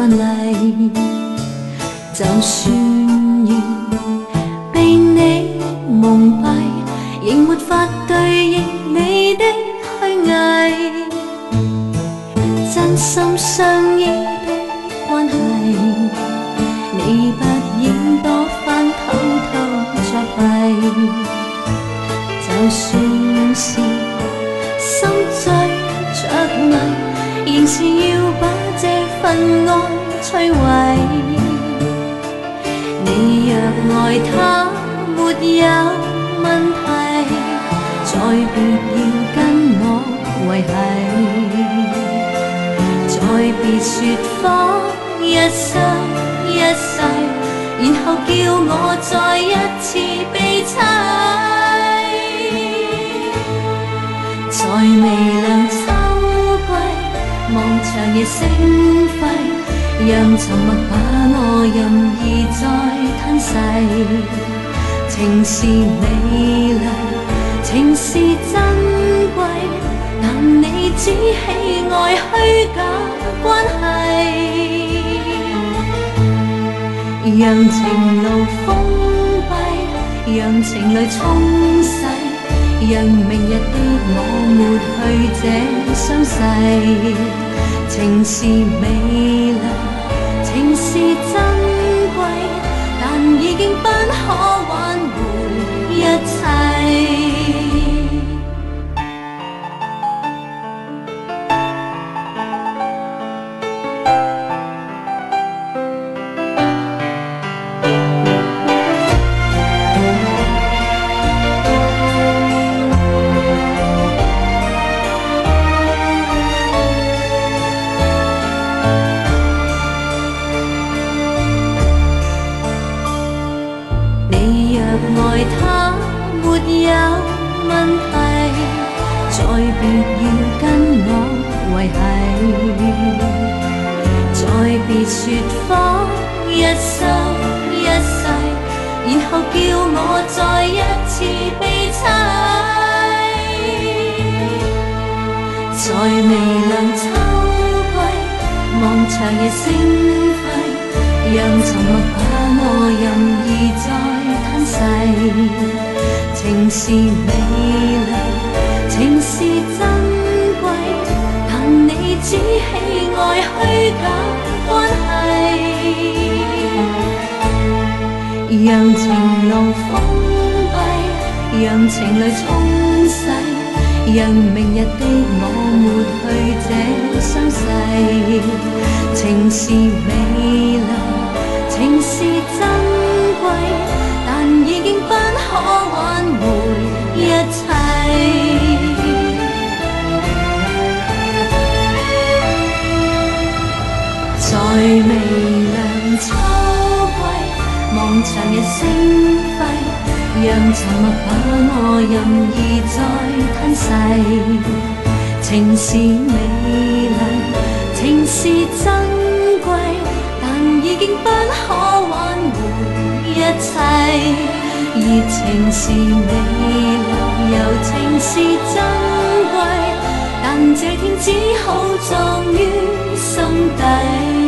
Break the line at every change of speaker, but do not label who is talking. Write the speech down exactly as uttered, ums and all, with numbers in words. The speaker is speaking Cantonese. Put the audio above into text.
慣例，就算要被你蒙蔽，仍沒法對應你的虛偽。真心相依的關係，你不應多番偷偷作弊。就算是心醉着迷，仍是要把這份愛摧毀。你若愛他沒有問題，再別要跟我維繫，再別說謊一生一世，然後叫我再一次被妻。在微涼秋季，望長夜星輝，讓沉默把我任意再吞噬。情是美麗，情是珍貴，但你只喜愛虛假關係，讓情路封閉，讓情侶沖洗，讓明日的我抹去這傷勢。情是美麗，情是珍貴，但已經不可挽回一切。愛他沒有問題，再別要跟我維繫，再別說謊一生一世，然後叫我再一次被妻。在微涼秋季，望長夜星輝，讓沉默把我任意再情是美麗，情是珍貴，但你只喜愛虛假關係，讓情路封閉，讓情侶沖洗，讓明日的我抹去這傷勢。情是美麗，情是珍貴，但已經不可挽回一切。在微涼秋季，望長日星輝，讓沉默把我任意再吞噬。情是美麗，情是珍貴，但已經不可挽回一切。熱情是美麗，柔情是珍貴，但這天只好葬於心底。